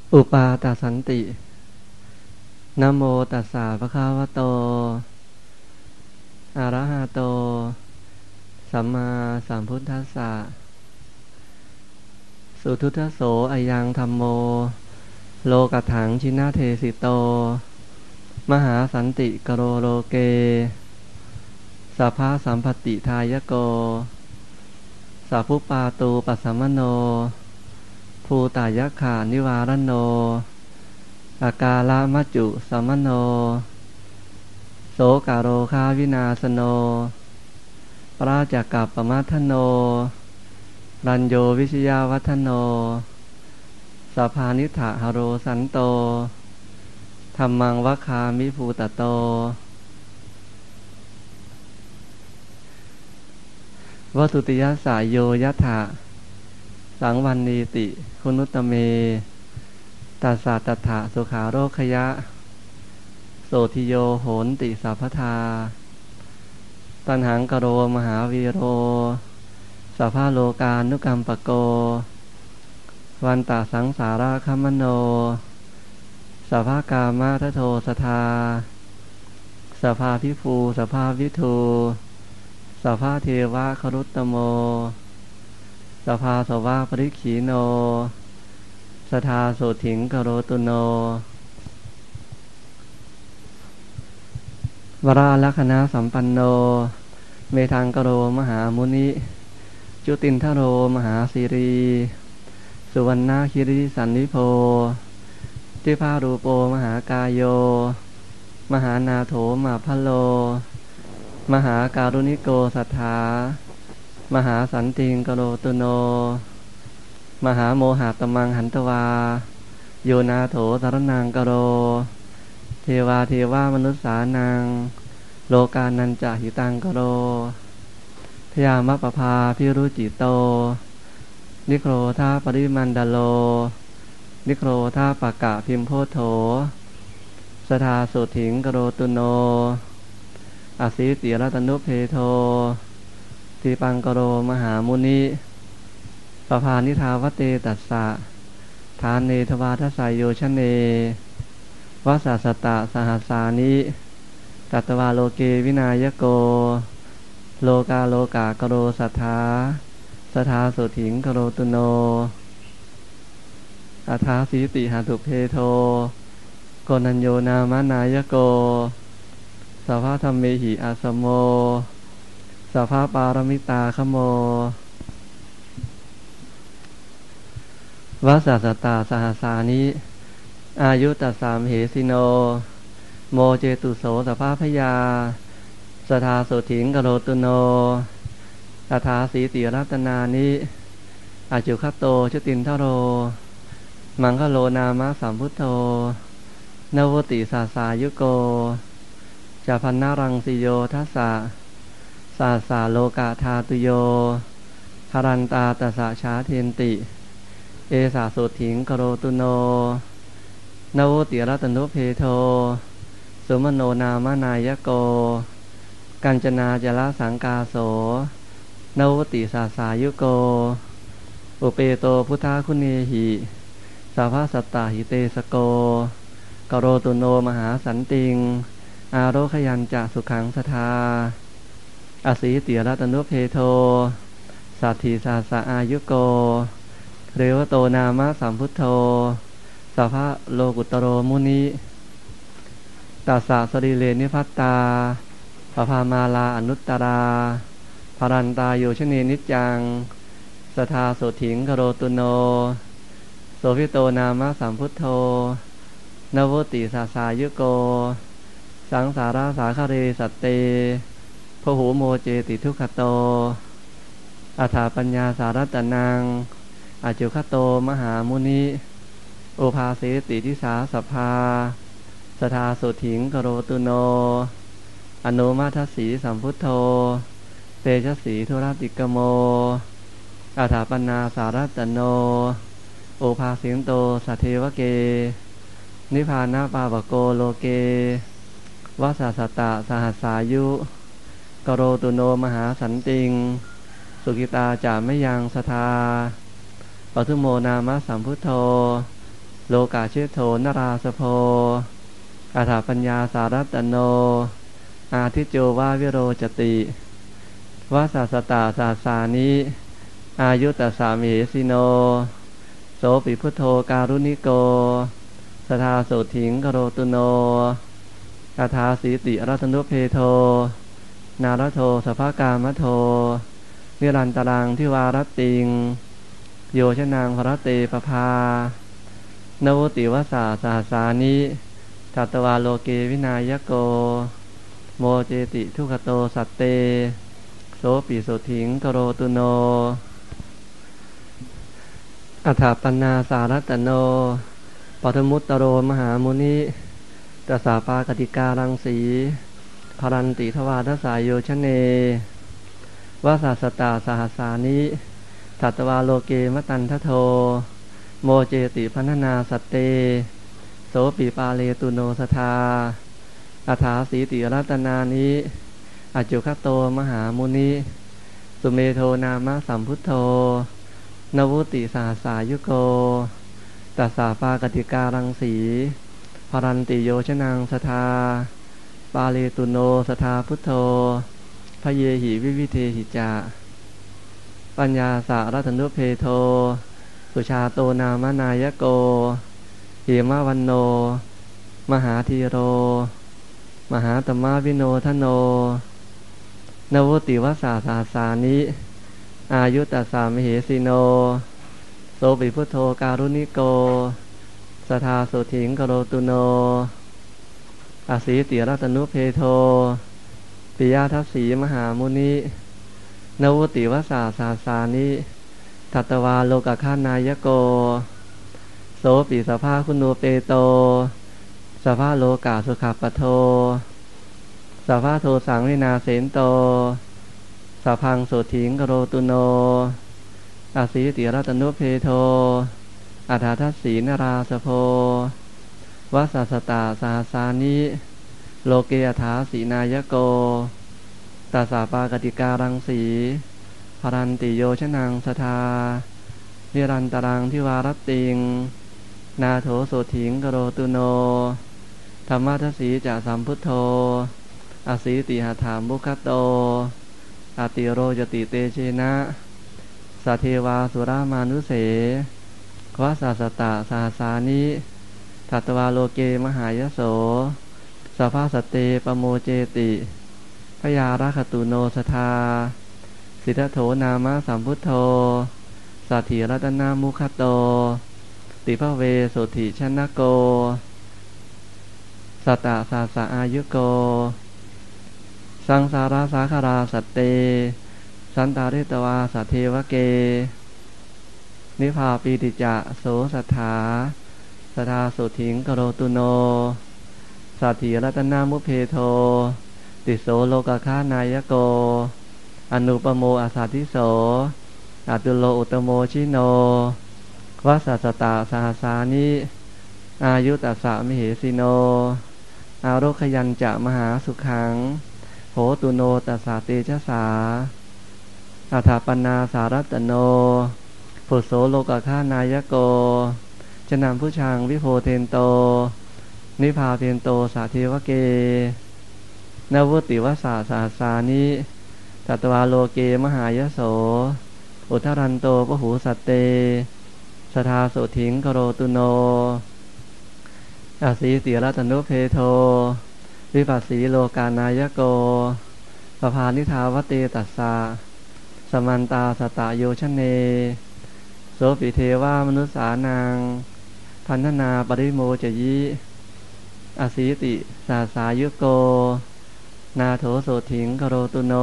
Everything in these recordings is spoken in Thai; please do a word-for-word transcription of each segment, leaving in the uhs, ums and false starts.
อุปาตสันตินะโมตัสสะภะคะวะโตอะระหะโตสัมมาสัมพุทธัสสะสุทุตโสอะยังธัมโมโลกัฏถังชินะเทสิโตมหาสันติกโรโลเกสัพพะสัมปติทายโกสัพพุปาตูปัสสมโนภูตายะขานิวารโนอากาลมัจจุสัมมโนโสกาโรคาวินาสโนปราจักกัปปมัทธโนรัญโยวิชยาวัฒโนสัพพานิถะหโรสันโตธัมมังวัคคามิภูตโตวัตุติยสายโยยถะสังวันนีติคุนุตเมตัสสะตถะสุขาโรคยะโสทิโยโหนติสัพพทาตัณหังกโรมหาวีโรสัพพะโลกานุกัมปโกวันตะสังสาราคัมมโนสัพพะกามาทโทสทาสัพพะพิภูสัพพะวิทูสัพพะเทวะครุตตโมสัพพะสวะปริขีโนสทาโสถิงกโรตุโนวราลัคนาสัมปันโนเมธังกโรมหามุนิจุตินทโรมหาสิรีสุวรรณคิริสันนิโพทิพารูโปมหากายโยมหานาโถมาพโลมหาการุณิโกสัทธามหาสันติงกโรตุโนมหาโมหะตมังหันตวาโยนาโถสารนังกโรเทวาเทวามนุษสานังโลกานันจะหิตังกโรทยามะปภาพิรุจิโตนิโครธาปริมันดาโลนิโครธาปะกะพิมโพโถสทาสุถิงกโรตุโนอสีติรัตนุเพโททีปังกโรมหามุนิปภานิทาวเตตัสสะทานเนทวาทสายโยชเนวัสสสตะสหัสสานิตัตวาโลเกวินายโกโลกาโลกากโรสัทธาสทาสุถิงกโรตุโนอัฏฐาสีติหาตุเพโทโกนัญโยนามานายโกสัพพะธัมเมหิอาสโมสัพพะปารมิตาคโมวัสสสตาสหัสสานิอายุตัสสามเหสิโนโมเจตุโสสัพพะพยาสทาโสถิงกโรตุโนอัฏฐาสีติรัตนานิอาจุคโตชตินทโรมังคโลนามะสัมพุทโธนวติสาสายุโกจาพันนารังสิโยทัสสะสาสาโลกาธาตุโยหรันตาตสะชาเทนติเอสาโสถิงกโรตุโนนวติรัตนุเพโทสุมโนนามนายโกกัญจนาจละสังกาโสนวติสาสายุโกอุเปโตพุทธคุเนหิสัพพะสัตตาหิเตสโกกโรตุโนมหาสันติงอาโรคยัญจะสุขังสทาอสีติรัตนุเพโทสัตถิสาสะอายุโกเรวโตนามะสัมพุทโธสัพพะโลกุตโรมุนิตัสสะสริเลนิพัตตาปภามาลาอนุตตราภรันตาโยชเนนิจจังสทาโสถิงกโรตุโนโสภิโตนามะสัมพุทโธนวติสาสายุโกสังสาราสาคเรสัตเตพหูโมเจติทุกขโตอัฏฐปัญญาสารัตนังอจุคโตมหามุนิโอภาเสติทิสาสภาสทาโสถิงกโรตุโนอนุมาทสีสัมพุทโธเตชะสีธุรติกโมอัฏฐปัญญาสารัตโนโอภาสิงโตสัทเทวเกนิพพานาปาวโกโลเกวัสสสตะสหัสสายุกโรตุโนมหาสันติงสุกิตาจามยังสทาปทุโมนามะสัมพุทโธ สโลกาเชโทนราสโพอาถาปัญญาสารัตโนอาทิโจวาวิโรจติวาสาสตาสาสานิอายุตสามิเหสิโนโสปิพุทโธการุณิโกสทาโสถิงกโรตุโนอาทาสีติรัตนุเพโทนารโทสภากามโทนิรันตรังทิวารติงโยชนางพระเตปภานวติวสาสาสานิทัตตวาโลเกวินายโกโมเจติทุขโตสัตเตโสปิโสถิงกโรตุโนอัฏฐปันนาสารัตโนปฐมุตตโรมหามุนิตสาปากติการังสีภรันติทวาทสายโยชเนวาสาสตาสหสานิทัตตวาโลเกมตันทโทโมเจติพันนาสัตเตโสปิปาเลตุโนสทาอัฏฐาสีติรัตนานิอจุคโตมหามุนิสุเมโทนามะสัมพุทโธนวุติสาสายุโกตัสสาปากติการังสีภรันติโยชนังสทาปาเลตุโนสทาพุทโธพเยหิวิวิเทหิจาปัญญาสารัตนุเพโทสุชาโตนามนายโกเหมวันโนมหาธีโรมหาตมะวิโนทโนนวุติวสาสาสานิอายุตสามเหสิโนโสปิพุทโธการุณิโกสทาโสถิงกโรตุโนอาสีติรัตนุเพโทปิยทัสสีมหามุนินวุติวสาสาสานิทัตตวาโลกขานายโกโสปิสภาคุณูเปโตสภาโลกาสุขัปปโทสภาโทสังวินาเสนโตสพังโสถิงกโรตุโนอาสีติรัตนุเพโทอัฏฐทัสสีนราสโพวัสสสตาสหสานิโลเกอัฏฐาสีนายโกตัสสาปากติการังสีภรันติโยชนังสทานิรันตรังทิวารติงนาโถโสถิงกโรตุโนธรรมทัสสีจะสัมพุทโธอสีติหถามุขโตอติโรจติเตเชนะสัทเทวาสุรามานุเสวสาสตาสาสานิทัตตวาโลเกมหายโสสภาสเตปโมเจติพยาราคตุโนสทาสิทธโถนามะสัมพุทโธสัทถิรัตนามุขโตติภเวโสถิชนะโกสัตตะสาสะอายุโกสังสาราสาคาราสัตเตสันตาริตวาสัทเทวเกนิพพาปีติจะโสสัทธาสทาโสถิงกโรตุโนสัทถิรัตนามุเพโทติโสโลกขานายโกอนุปโมอาสาทิโสอัตุโลอุตโมชิโนวัสสสตาสหสานิอายุตัสสะมิเหสิโนอาโรคยัญจะมหาสุขังโหตุโนตัสสะเตชะสาอัฏฐปันนาสารัตโนพุโสโลกขานายโกจะนำผู้ชางวิโพเทนโตนิพาเทนโตสาเทวเกนวุติวสาสาสานิตัตวาโลเกมหายโสอุทรันโตปหูสัตเตสทาโสถิงกโรตุโนอาสีติรัตนุเพโทวิปัสสีโลกานายโกปภานิทาวเตตัสสะสมันตาสตะโยชเนโสปิเทวามนุสานังพันธนาปริโมจยิอาสีติสาสายุโกนาโถโสถิงกโรตุโน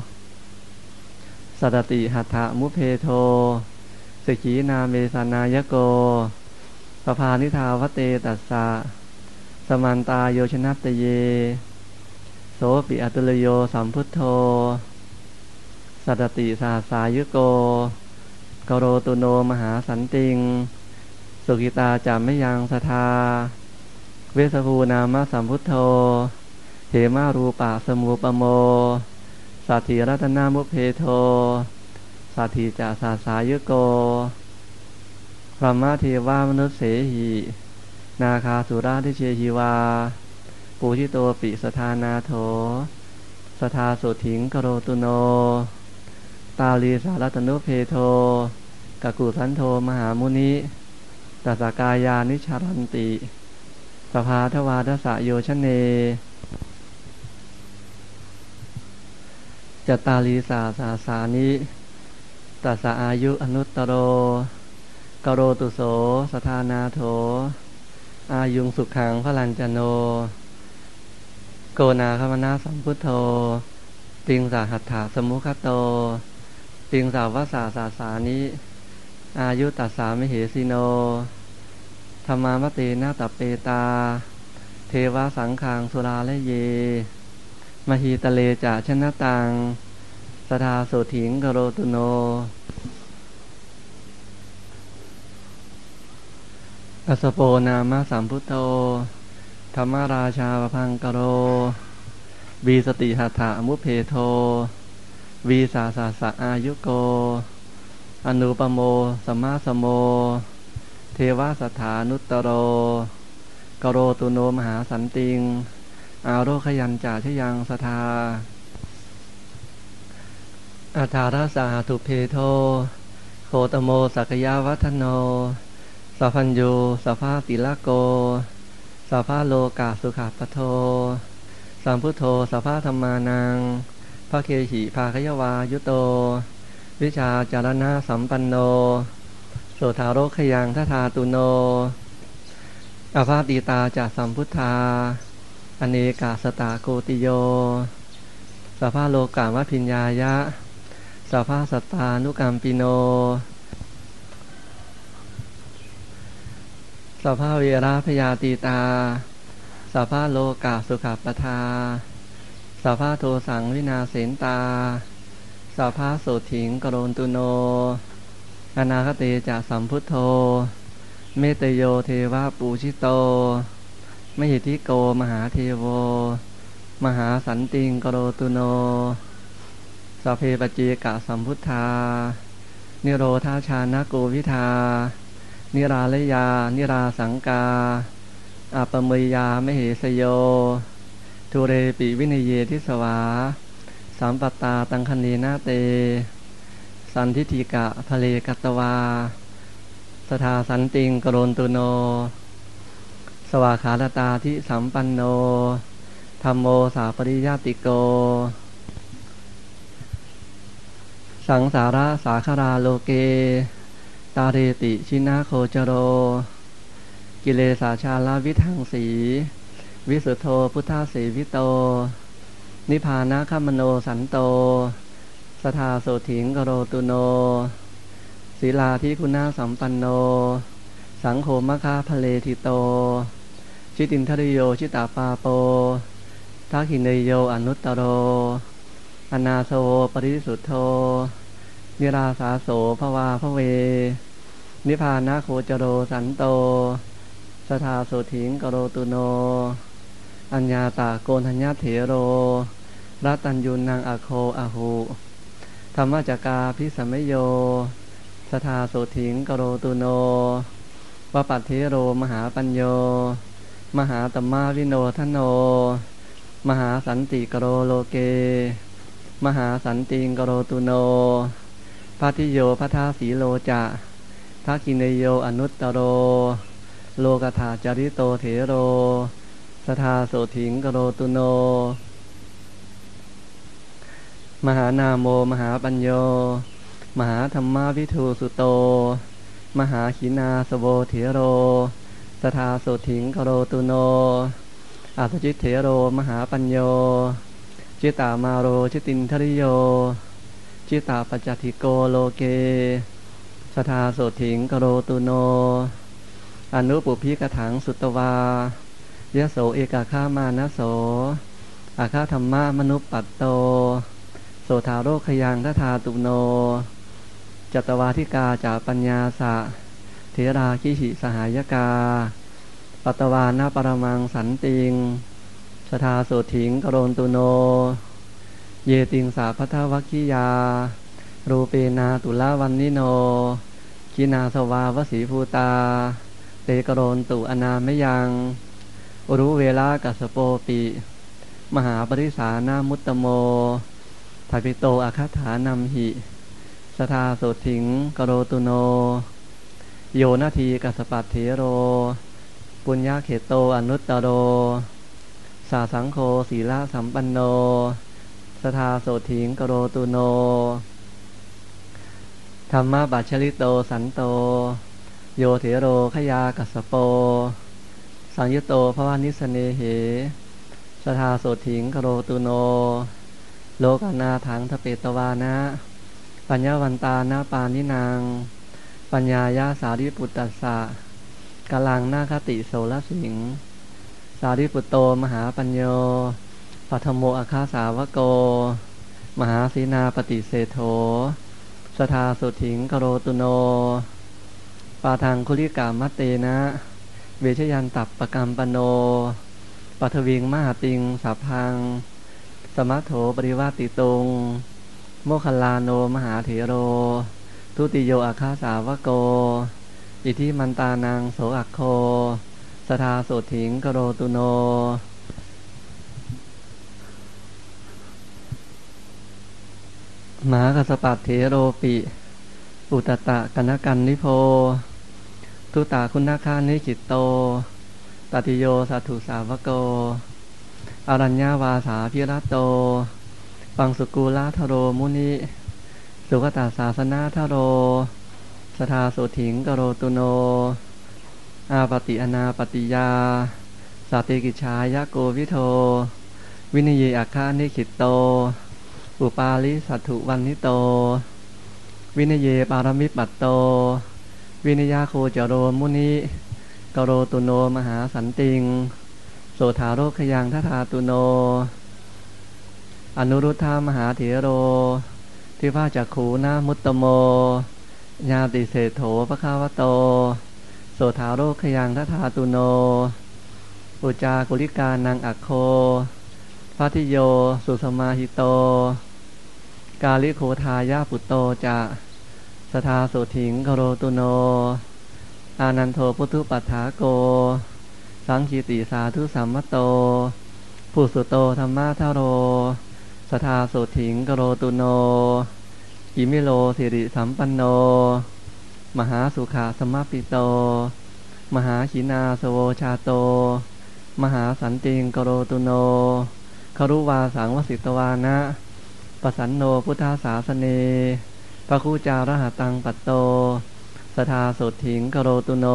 สัตติหัตถมุเพโทสิกีนาเมสานายโกปภานิทาวเตตัสสะสมันตาโยชนัตตเยโสปิอตุลโยสัมพุทโธสัตติสาสายุโกกโรตุโนมหาสันติงสุขิตาจามยังสทาเวสภูนามะสัมพุทโธเหมารูปะสมุปโมสัทธิรัตนามุเพโทสัทธิจะสาสายุโกพรหมเทวามนุษย์เสหินาคาสุราทิเชหิวาปูชิโตปิสทานาโถสทาโสถิงกโรตุโนตาลีสารตนุเพโทกกุสันโทมหามุนิตัสสกายานิชารันติสภาทวาทสะโยชเนจตาลีสาสาสานิตัสสะอายุอนุตตโรกโรตุโสสทานาโถอายุงสุขังพลัญจโนโกนาคมนาสัมพุทโธติงสาหัตถาสมุขโตติงสาวสาสาสานิอายุตัสสามเหสิโนธรรมามเตนะตเปตาเทวะสังฆังสุราและเยมหีตะเลจะชนะตังสทาโสถิงกโรตุโนกัสสโปนามะสัมพุทโธธรรมราชาปพังกโรวีสติหัตถะมุเพโทวีสาสาสะอายุโกอนุปโมสัมมาสโมเทวสัทธานุตตโรกโรตุโนมหาสันติงอาโรคยัญจาชยังสทาอัฏฐารสาธุเพโทโคตโมสักยาวัฒโนสัพพัญญูสัพพะติลโกสัพพะโลกาสุขปโทสัมพุทโธสัพพะธัมมานังพระเคหิภาคยวายุโตวิชาจารณะสัมปันโนโสทาโรคยังทธาตุโนอภาติตาจะสัมพุทธาอเนกาสตาโกติโยสัพพะโลกาวัพิญญายะสัพพะสัตตานุกัมปิโนสัพพะเวราพยาติตาสัพพะโลกาสุขปทาสัพพะโทสังวินาเสนตาสัพพะโสถิงกโรนตุโนอนาคเตจะสัมพุทโธเมตโยเทวะปูชิโตมหิทธิโกมหาเทโวมหาสันติงกโรตุโนสัพเพปจีกะสัมพุทธานิโรธาชานะโกวิทานิราลยานิราสังกาอัปปมยามเหสโยทุเรปิวินเยทิสวาสัมปตตาตังคณีนาเตสันทิฏฐิกะภเลกัตตวาสทาสันติงกโรนตุโนสวาขาตาทิสัมปันโนธัมโมสาปริยติโกสังสาระสาคาราโลเกตาเรติชินาโคจโรกิเลสาชาลาวิทังสีวิสุทโธพุทธาเสวิโตนิพพานะคัมมโนสันโตสทาโสถิงกโรตุโนศีลาธิคุณาสัมปันโนสังโฆมะคาภเลทิโตชิตินทริโยชิตาปาโปทักขิเนโยอนุตตโรอนาโสปริสุทโธนิราสาโสภวาภเวนิพพานะโคจโรสันโตสทาโสถิงกโรตุโนอัญญาตาโกณัญญาเถโรรัตัญญูนังอโคอหุธรรมจักกาภิสัมมโยสทาโสถิงกโรตุโนวปัตเทโรมหาปัญโยมหาตัมมาวิโนทโนมหาสันติกโรโลเกมหาสันติงกโรตุโนภัทธิโยภัทธาสีโลจะทักขิเนโยอนุตตโรโลกถาจริโตเถโรสทาโสถิงกโรตุโนมหานาโมมหาปัญโยมหาธรรมาวิทูสุโตมหาขีนาสโวเถโรสทาโสถิงกโรตุโนอัสจิตเถโรมหาปัญโยจิตามาโรชิตินทริโยจิตาปัจจติโกโลเกสทาโสถิงกโรตุโนอนุปุพิกถังสุตวายะโสเอกาคามานะโสอาคาธรรมะมนุปปัตโตโสทาโรคยังทธาตุโนจัตวาธิกาจาปัญญาสะเทราคิหิสหายกาปัตตวานาปรมังสันติงสทาโสถิงกโรนตุโนเยติงสาพัทธวัคคียารูเปนาตุลาวันนิโนกินาสวาวสีภูตาเตกโรนตุอนามยังอุรุเวลากัสโปปิมหาปริสานามุตตโมทปิโตอคัฏฐานัมหิสทาโสถิงกโรตุโนโยนาทีกัสปัตเถโรปุญญาเขโตอนุตตโรสาสังโฆศีลสัมปันโนสทาโสถิงกโรตุโนธรรมบัชริโตสันโตโยเถโรขยากัสสโปสังยุตโตภวานิสเนเหสทาโสถิงกโรตุโนโลกานาถังทเปตวานะปัญญาวันตานาปานินางปัญญายาสาริปุตตัสสะกาลังนาคติโสลสิงสาริปุตโตมหาปัญโยปัทโมอาคาสาวโกมหาสีนาปฏิเสโธสทาสุถิงกโรตุโนปาทังคุลิกามัตเตนะเวชยันตับปกรรมปโนปัทวิงมหาติงสัพพังสมัทโถปริวาติตุงโมคคัลลาโนมหาเถโรทุติโยอาคาสาวโกอิทิมันตานังโสอัคโคสทาสุถิงกโรตุโนมหากัสสปัตเถโรปิอุตตะกนกันนิโพทุตาคุณนาคานิจิตโตตติโยสัตถุสาวโกอรัญญาวาสาพิรัตโตปังสุกูลาทโรมุนิสุขตาศาสนาทโรสทาโสถิงกโรตุโนอาปติอนาปติยาสาติกิจชายะโกวิโทวินิเยอัคคานิขิตโตอุปาลิสัตถุวันนิโตวินเยปารมิปัตโตวินยาโคจโรมุนิกโรตุโนมหาสันติงโสธาโรคยังทัทาตุโนอนุรุทธามหาเถโรทิพาจักขูนามุตตโมญาติเศโถปะคาวโตโสธาโรคยังทัทาตุโนอุจากุลิกานังอัคโคพัทิโยสุสมาหิโตกาลิโคทายาปุตโตจะสทาโสถิงกโรตุโนอานันโทพุทุปัฏฐาโกสังคีติสาธุสัมมโตผู้สุโตธรรมะทโรสทาโสถิงกโรตุโนอิมิโลสิริสัมปันโนมหาสุขาสมปิโตมหาขีนาสโวชาโตมหาสันติงกโรตุโนครุวาสังวสิตวานะปสันโนพุทธาสาสเนปะคูจารหตังปัตโตสทาโสถิงกโรตุโน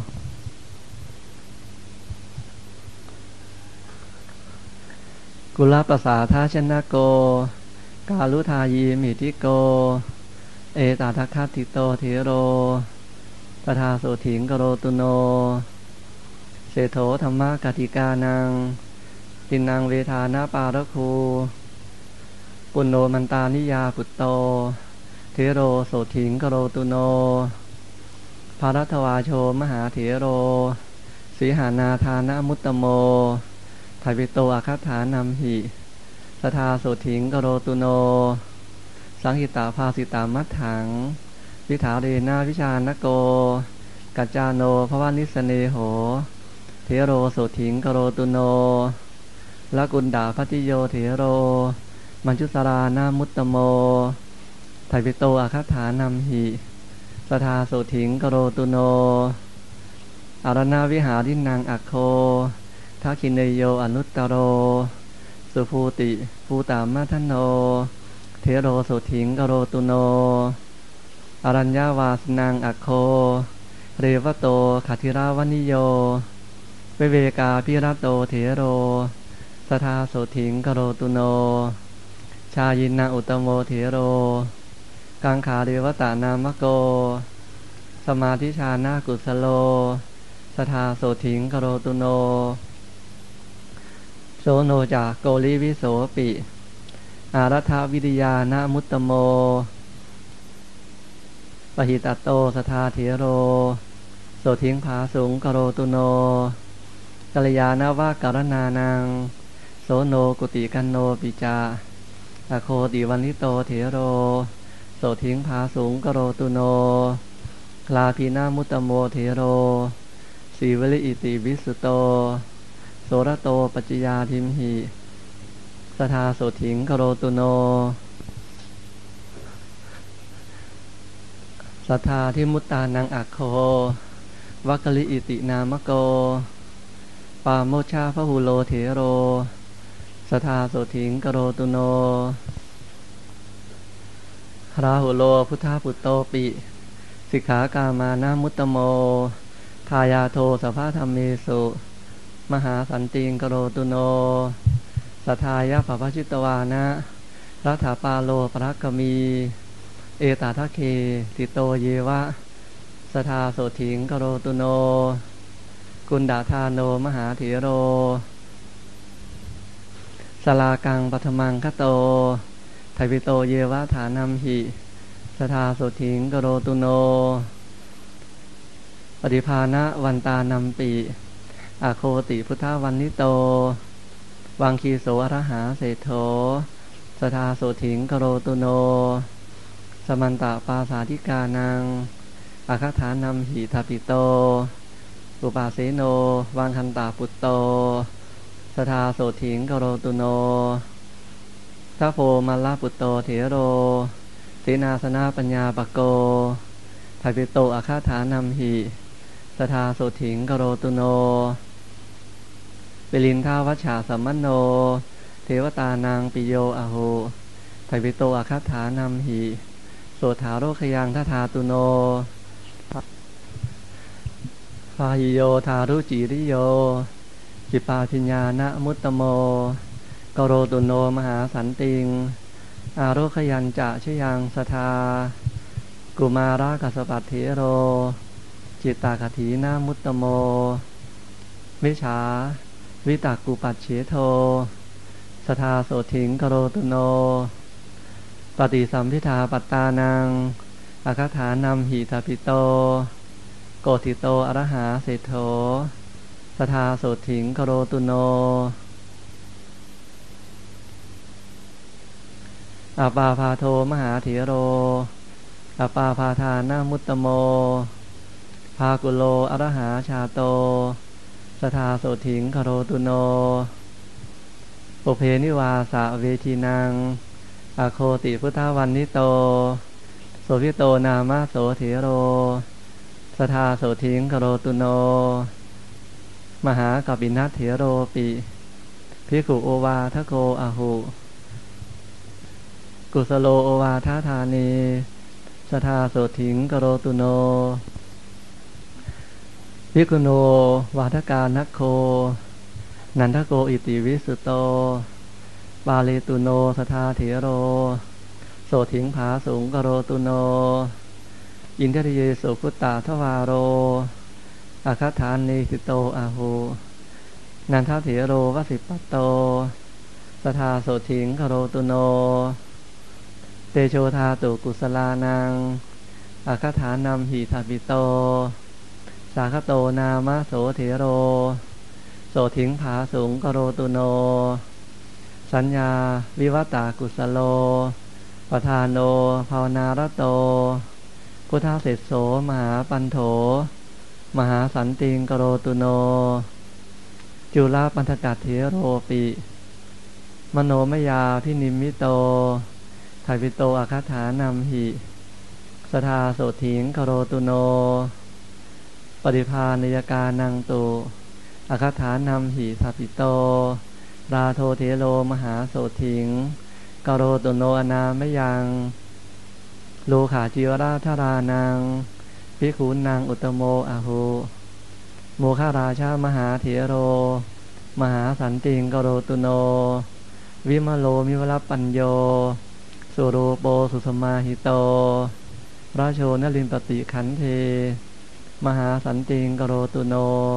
กุลปสาทาชนะโกกาลุทายีมิทิโกเอตาทัคคติโตเทโรสทาโสถิงกโรตุโนเสโถธรรมกติกานังตินังเวทานาปารคูปุณโนมันตานิยาปุตโตเทโรโสถิงกโรตุโนภารัตวาโชมหาเถโรสีหานาธานะมุตตโมทวิโตอคัฏฐานัมหิสทาโสถิงกโรตุโนสังหิตาภาสิตามัตถังวิถาเรนาวิชานโกกัจจาโนภวานิสเนโหเทโรโสถิงกโรตุโนละกุณดาพัติโยเถโรมัญจุสรานามุตตโมไทปิโตอาคัฏฐานัมหิสทาโสถิงกโรตุโนอารณาวิหารินังอัคโคทักขินโยอนุตตโรสุภูติภูตามมัทโนเทโรโสถิงกโรตุโนอรัญญาวาสนังอัคโคเรวโตขัทิราวนิโยเวเวกาพิรัตโตเถโรสทาโสถิงกโรตุโนชายินาอุตโมเถโรกังขาเดวตานามโกสมาธิชานากุสโลสทาโสถิงกโรตุโนโสโนจากโกลิวิโสปิอารัฐวิริยานามุตตโมปหิตโตสทาเถโรโสถิงภาสุงกโรตุโนกัลยาณวะการนานังโสโนกุติกันโนปิจาอโคติวันนิโตเถโรโสถิงภาสุงกโรตุโนลาภีนามุตตโมเทโรสีวลิอิติวิสุโตโสรโตปัจจยาทิมหิสทาโสถิงกโรตุโนสัทธาทิมุตตานังอัคโควัคคลิอิตินามโกปาโมชฌาพหุโลเถโรสัทธาโสถิงกโรตุโนราหุโลพุทธปุตโตปิสิกขากามานามุตตโมทายาโทสัพพะธัมเมสุมหาสันติงกโรตุโนสัทธายะปปชิตวานะรัฐาปาโลปรักขมีเอตาทะเคติโตเยวะสทาโสถิงกโรตุโนกุณดาธาโนมหาเถโรสลากังปัทมังคโตไทปิโตเยวะฐานัมหิสทาโสถิงกโรตุโนปฏิภาณวันตานัมปิอาโคติพุทธวันนิโตวังคีโสอรหาเศโธสทาโสถิงกโรตุโนสมันตะปาสาธิกานังอาคาฐานัมหิทัปิโตอุปาเสโนวังคันตาปุตโตสทาโสถิงกโรตุโนทัพโพมัลลาปุตโตเถโรสีนาสนาปัญญาปโกทัปิโตอาคาฐานัมหิสทาโสถิงกโรตุโนเปลินทาวัชชาสัมมโนเทวตานางปิโยอโหทัปิโตอาคาฐานัมหิโสถาโรคยังทธาตุโนพาหิโยทารุจิริโยจิปาพิญญาณมุตตโมกโรตุโนมหาสันติงอาโรคยัญจะชยังสทากุมารากัสปัตเถโรจิตตาคถีนามุตตโมวิชาวิตากุปัจเฉโทสทาโสถิงกโรตุโนปฏิสัมพิทาปัตตานังอาคาฐานัมหิทัปิโตโกติโตอรหาเศโธสทาโสถิงกโรตุโนอาปาพาโทมหาเถโรอาปาพาทานามุตตโมภากุโลอรหาชาโตสทาโสถิงกโรตุโนโอเพนิวาสะเวทีนังอาโคติพุทธวันนิโตโสภิโตนามะโสเถโรสทาโสถิงกโรตุโนมหากัปปินัสเถโรปิภิกขุโอวาทโกอาหุกุสโลโอวาทาธานีสทาโสถิงกโรตุโนภิกขุโนวาทกานัคโคนันทโกอิติวิสุโตบาเลตุโนสทาเถโรโสถิงผาสูงกโรตุโนอินทริเยสุพุตตาทวาโรอาคาฐานเนสิโตอาหูนันทเถโรวสิปัตโตสทาโสถิงกโรตุโนเตโชธาตุกุสลานังอาคาฐานัมหิทัปิโตสาคโตนามะโสเถโรโสถิงผาสูงกโรตุโนสัญญาวิวัตตากุสโลปทานโนภาวนารโตพุทธเสสโสมหาปันโถมหาสันติงกโรตุโนจุลปันธกัตเถโรปิมโนมยาพินิมมิโตทัปิโตอาคาฐานัมหิสทาโสถิงกโรตุโนปฏิภาณยกานังตุอาคาฐานัมหิทัปิโตราโทเทโลมหาโสถิงกโรตุโนอนาไม่ยังโลขาจิวราธารานังภิกขุนางอุตโมอาหูโมฆาราชามหาเถโรมหาสันติงกโรตุโนวิมโลมิวลปัญโยสุโรโปสุสมาหิโตราโชนลินปติขันเทมหาสันติงกโรตุโน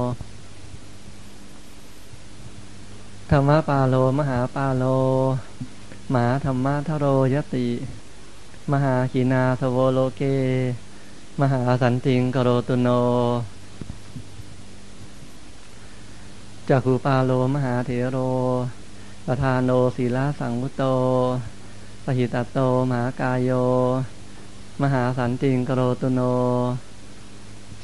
ธรรมปาโลมหาปาโลมหาธรรมะทโรยติมหาขีนาสโวโลเกมหาสันติงกโรตุโนจักขุปาโลมหาเถโรปทานโนศีลสังวุตโตปหิตตโตมหากายโยมหาสันติงกโรตุโน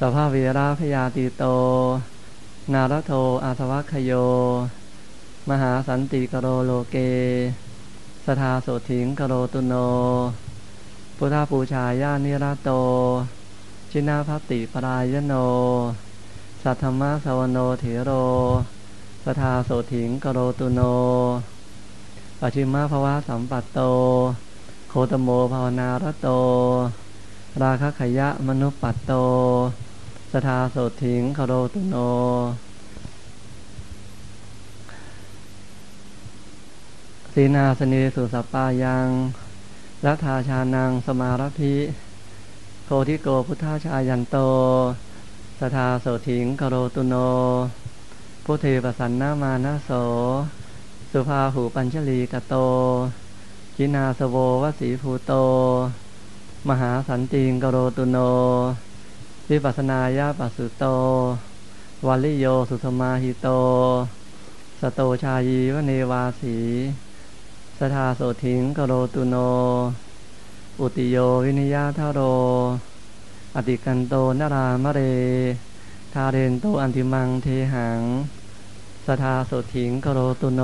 สภาเวราพยาติโตนารโทอาสวัคโยมหาสันติกโรโลเกสทาโสถิงกโรตุโนพุทธปูชายานิราโตชินาภัตติปรายโนสัทธมะสวโนเถโรสทาโสถิงกโรตุโนปัจฉิมภวะสัมปัตโตโคตโมภาวนารโตราคะขยะมนุปปัตโตสทาโสถิงกโรตุโนสีนาสเนสุสัปปายังรัฐาชานังสมารภิโคทิโกพุทธาชายันโตสทาโสถิงกโรตุโนพุทเทปสันนามานะโสสุภาหูปัญชลีกโตกินาสโววสีภูโตมหาสันติงกโรตุโนวิปัสสนายาปัสสุโตวัลลิโยสุสมาหิโตสโตชายีวเนวาสีสทาโสถิงกโรตุโนอุติโยวินิยาทาโรอติกันโตนรามะเรทาเรนโตอันติมังเทหังสทาโสถิงกโรตุโน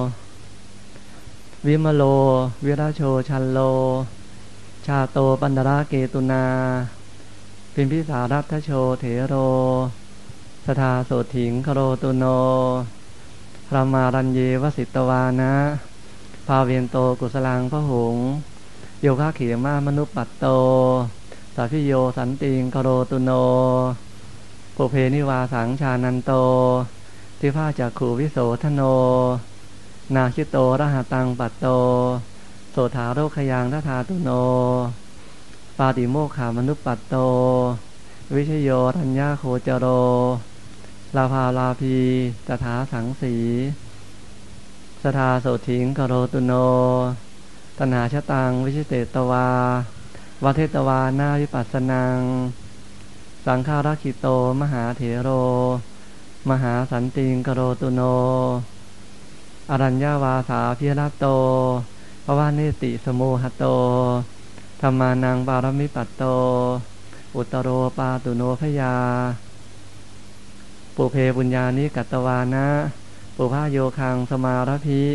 วิมโลวิราโชชันโลชาโตปันดราเกตุนาพิมพิสารัตโชเถโรสทาโสถิงกโรตุโนพระมารัญเยวสิตวานะภาเวียนโตกุสลังพระหงโยคะเขมามนุปปัตโตสัพพิโยสันติงกโรตุโนปุเพนิวาสังชานันโตทิภาจักขูวิโสทโนนาคิโตรหตังปัตโตโสถาโรคยังทธาตุโนปาติโมกขามนุปปัตโตวิชโยรัญญาโคจโรลาภาลาภีตถาสังสีสทาโสถิงกโรตุโนตนาชตังวิชิเตตวาวเทตวานาวิปัสสนังสังฆารักขิโตมหาเถโรมหาสันติงกโรตุโนอรัญญาวาสาพิรโตภวาเนติสโมหโตธรรมานังปารมิปัตโตอุตโรปาตุโนพยาปุเพบุญญานิกัตตวานะปุพาโยคังสมารภิ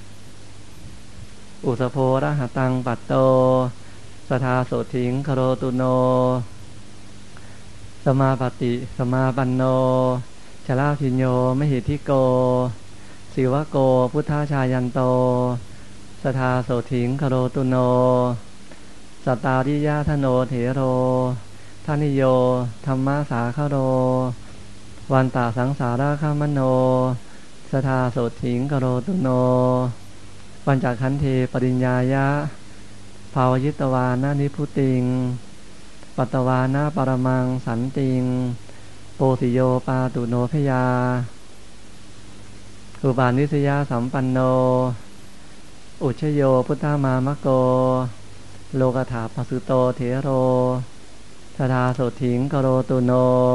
อุสโพรหตังปัตโตสทาโสถิงกโรตุโนสมาปฏิสมาปันโนชลาภิญโยมหิทิโกศิวโกพุทธาชายันโตสทาโสถิงกโรตุโนสัตตาริยาธโนเถโรทานิโยธรรมะสาคโรวันตาสังสาราคามโนสทาโสถิงกโรตุโนปัญจขันเทปริญญายะภาวยิตวานานิพุติงปัตตวานาปรมังสันติงโปสิโยปาตุโนพยาอุปาณิสยาสัมปันโนอุชโยพุทธามามะโกโลกถาปสุโตเถโรสทาโสถิงกโรตุโน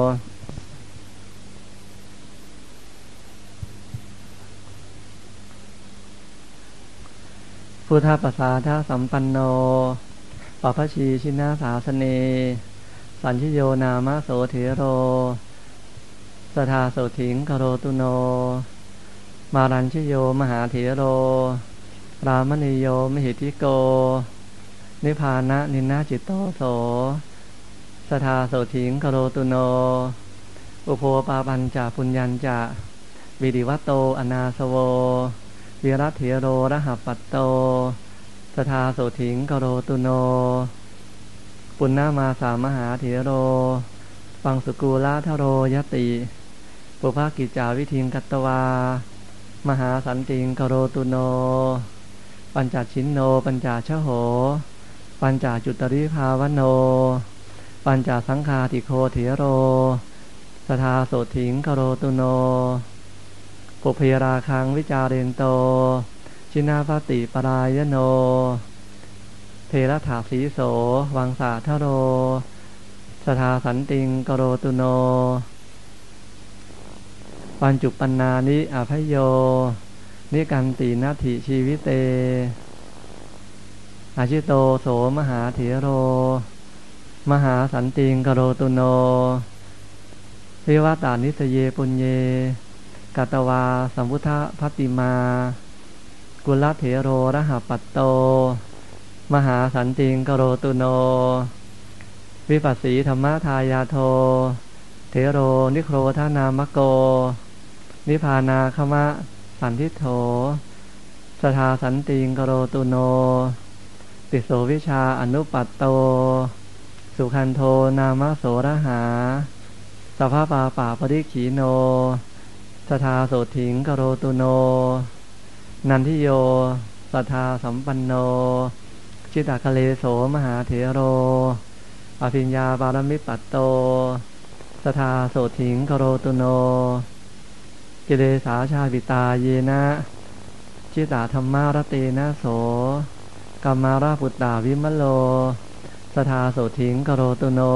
พุทธปัสสาทาสัมปันโนปปชีชินาสาสเนสัญชโยนามะโสเถโรสทาโสถิงกโรตุโนมารัญชโยมหาเถโรรามณีโยมหิทิโกนิพพานะนินาจิตโตโสสทาโสถิงกโรตุโนอุโภปาปัญจปุญญัญจะวิริวัตโตอนาสโววิรัตเถโรระหปัตโตสทาโสถิงกโรตุโนปุณณมาสามหาเถโรปังสุกูลาทโรยติปุภกิจจาวิทิงกัตตวามหาสันติงกโรตุโนปัญจชินโนปัญจชโหปัญจจุตริภาวโนปัญจสังฆาติโคเถโรสทาโสถิงกโรตุโนปุเพราคังวิจาเรนโตชินาปติปรายโนเทระถาสีโสวังสาทโรสทาสันติงกโรตุโนปัญจุปันนานิอภัยโยนิกันตินาถิชีวิเตอาชิโตโสมหาเถโรมหาสันติงกโรตุโนวิวัตานิสเยปุญเยกัตวาสัมพุทธพัตติมากุลเถโรระหปัตโตมหาสันติงกโรตุโนวิปัสสีธรรมทายาโทเถโรนิโครธานามโกนิพพานาคมะสันทิโถสทาสันติงกโรตุโนติโสวิชาอนุปัตโตสุขันโทนามโสระหาสภาปาป่าปริขีโนสทาโสถิงกโรตุโนนันทิโยสทาสัมปันโนชิตาคะเลโสมหาเถโรอภิญญาบารมิปัตโตสทาโสถิงกโรตุโนกิเลสาชาบิตาเยนะชิตาธรรมารเตนะโสกัมมาราปุตตาวิมโลสทาโสถิงกโรตุโน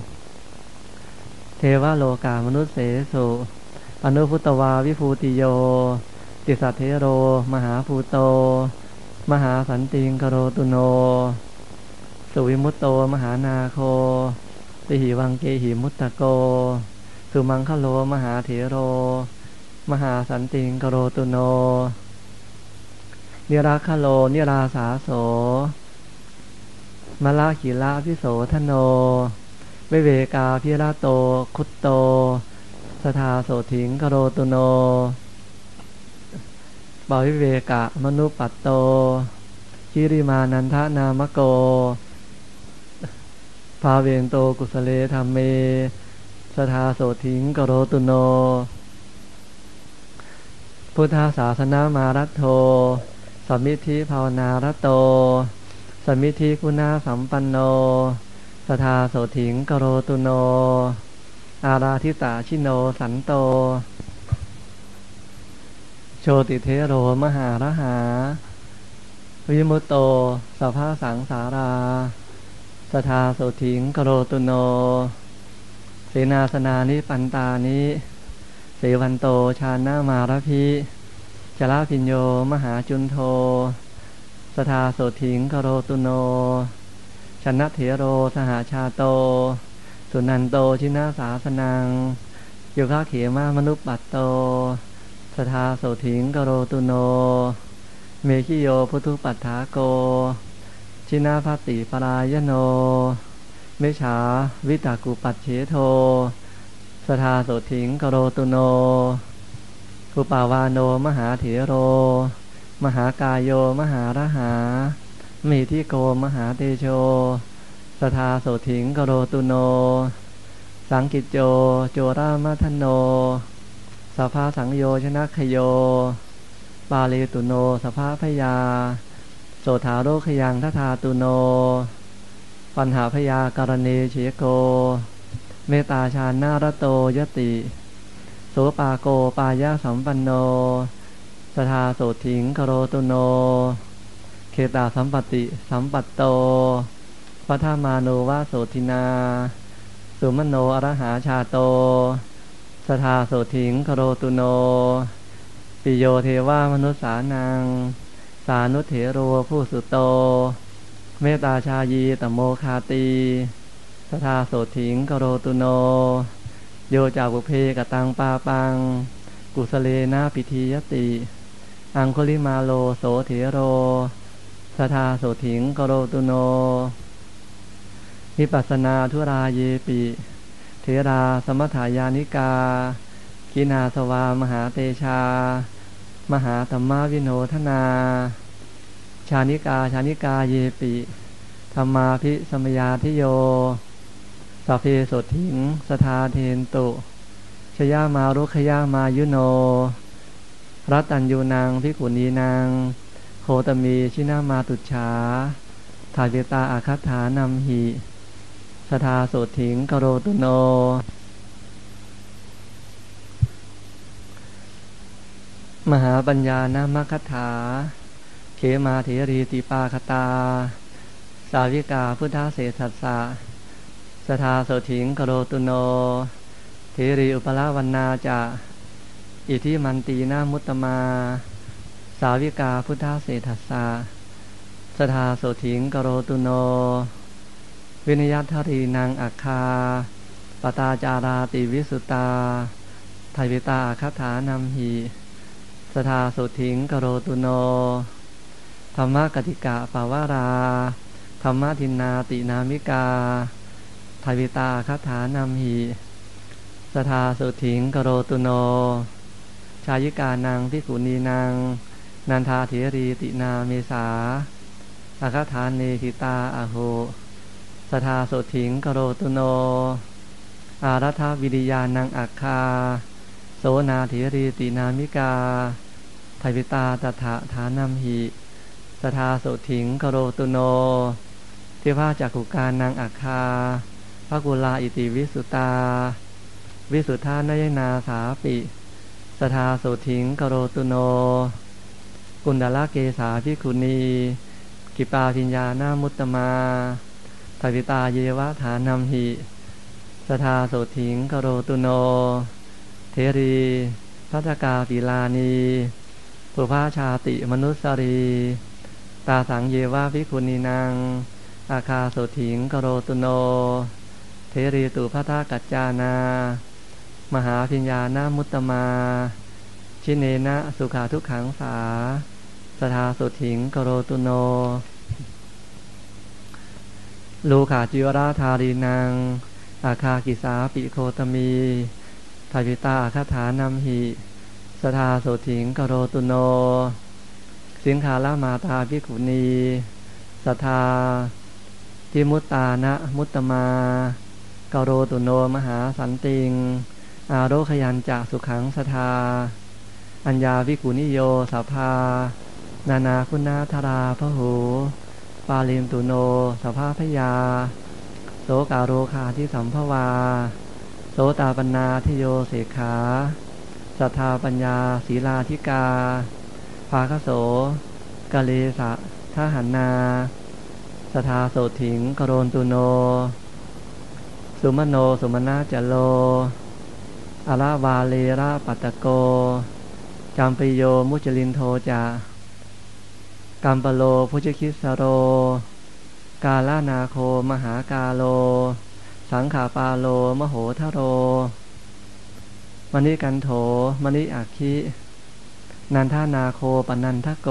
เทวโลกามนุสเสสุอนุพุตตวาวิภูติโยติสัทเทโรมหาภูโตมหาสันติงกโรตุโนสุวิมุตโตมหานาโคติหิวังเกหิมุตตะโกสุมังคโลมหาเถโรมหาสันติงกโรตุโนนิราคโลนิราสาโสมะลาขิละพิโสทโนเวเวกาพิราโตคุตโตสทาโสถิงกโรตุโนบาวิเวกะมนุปัตโตคิริมานันทนามโกภาเวนโตกุสเลธัมเมสทาโสถิงกโรตุโนพุทธศาสนามารัตโธสัมมิธิภาวนารัตโตสัมมิธิคุณาสัมปันโนสทาโสถิงกโรตุโนอาราธิตาชิโนสันโตโชติเทโรมหาระหาวิมุตโตสัพพสังสาราสทาโสถิงกโรตุโนเสนาสนานิปันตานิเสวันโตชานามาระพิจลาพิญโยมหาจุนโทสทาโสถิงกโรตุโนชนะเถโรสหชาโตสุนันโตชินาสาสนังโยคะเขมามนุปปัตโตสทาโสถิงกโรตุโนเมขิโยพุทุปัฏฐาโกชินาภัตติปรายโนเมฉาวิตากุปัจเฉโทสทาโสถิงกโรตุโนอุปาวาโนมหาเถโรมหากายโยมหาระหามิทิโกมหาเตโชสทาโสถิงกโรตุโนสังกิจโจโจรามัทโนสภาสังโยชนะคโยปาเลตุโนสภาพยาโสธาโรคยังทัทาตุโนปัญหาพยากรณีเชโกเมตาชานาระโตยติโสปาโกปายาสัมปันโนสทาโสถิงกโรตุโนเคตาสัมปติสัมปัตโตปัทมาโนวาโสทินาสุมโนอรหาชาโตสทาโสถิงกโรตุโนปิโยเทวามนุสสานังสานุเถโรผู้สุโตเมตตาชายีตโมคาตีสทาโสถิงกโรตุโนโยจาบุเพกตังปาปังกุสเลนะปิธียติอังคุลิมาโลโสเถโรสทาโสถิงกโรตุโนวิปัสสนาทุราเยปิเถราสมถายานิกากินาสวามหาเตชามหาธรรมวิโนทนาชานิกาชานิกาเยปิธรรมาภิสมยาทิโยสัพเพโสถิงสทาเทนตุชยามารุขยามายุโนรัตตัญญูนางภิกขุณีนางโคตมีชินามาตุจฉาทาเวตาอาคัฏฐานัมหิสทาโสถิงกโรตุโนมหาปัญญานามคัฏฐาเขมาเถรีติปาคตาสาวิกาพุทธเศสัสสะสทาโสถิงกโรตุโนเถรีอุปลาวันนาจะอิทิมันตีนามุตตมาสาวิกาพุทธเศสัสสะสทาโสถิงกโรตุโนวินยัตถรีนางอัคคาปตาจาราติวิสุตาไทวิตาคถานัมหิสทาสุถิงกโรตุโนธรรมกติกะปาวาราธรรมทินนาตินามิกาไทวิตาคถานัมหิสทาสุถิงกโรตุโนชายิกานังภิกขุณีนังนันทาเถรีตินาเมสาอาคาธานเนหิตาอาโหสทาสุถิงกโรตุโนอารัฐวิริยานังอัคคาโสนาเถรีตินามิกาไทวิตาตถาฐานัมหิสทาสุถิงกโรตุโนเทวาจักขุกานังอัคคาภกุลาอิติวิสุตาวิสุทธานยนาสาปิสทาสุถิงกโรตุโนกุณดละเกสาภิกขุณีกิปาพิญญานามุตตมาทวิตาเยวะฐานัมหิสทาสุถิงกโรตุโนเทรีพัทกาปิลานีปุภาชาติมนุสรีตาสังเยวะภิกขุณีนังอาคาสุถิงกโรตุโนเทรีตุพัทกัจจานามหาพิญญานามุตตมาชิเนนะสุขาทุกขังสาสทาสุถิงกโรตุโนลูขาจิวราธารีนังอาคากิสาปิโคตมีทวิตาคถานัมหิสทาสุถิงกโรตุโนสิงคาลมาตาภิกขุณีสทาทิมุตตานะมุตตมากโรตุโนมหาสันติงอาโรคยัญจะสุขังสทาอัญญาภิกขุนิโยสัพพานานาคุณาธาราพหูปาลิมตุโนสภาพยาโสกาโรคาที่สัมภวาโสตาปัญนาทิโยเสขาสัทธาปัญญาศีลาธิกาภาคโสกะเลสะทหันนาสทาโสถิงกโรนตุโนสุมโนสุมนาจโลอาราวาเลระปัตตโกจัมปิโยมุจลินโทจะกัมปโลพุชคิสโรกาลานาโคมหากาโลสังขาปาโลมโหทโรมณิกันโถมณิอัคคินันทานาโคปนันทโก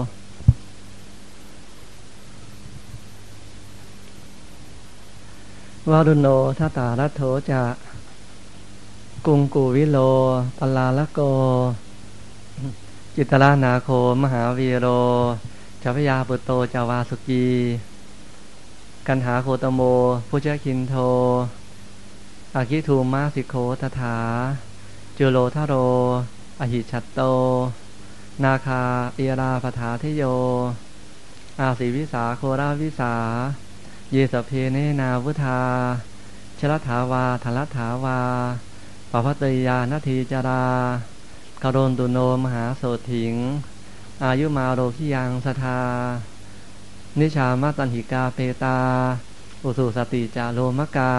วารุโนทัตตารัตโถจะกุงกูวิโลปลาละโกจิตรานาโคมหาวีโรจัพยาปุตโตจาวาสุกีกันหาโคตโมพุชคินโทอาคิทูมาสิโคทถาจุโลทโรอหิชัตโตนาคาเอราปถาเทโยอาศิวิสาโคราวิสาเยสเพเนนาวุธาชลถาวาทลถาวาปภัตยานาทีจารากโรนตุโนมหาโสถิงอายุมาโรคิยังสทานิชามาตันหิกาเปตาอุสุสติจาโลมกา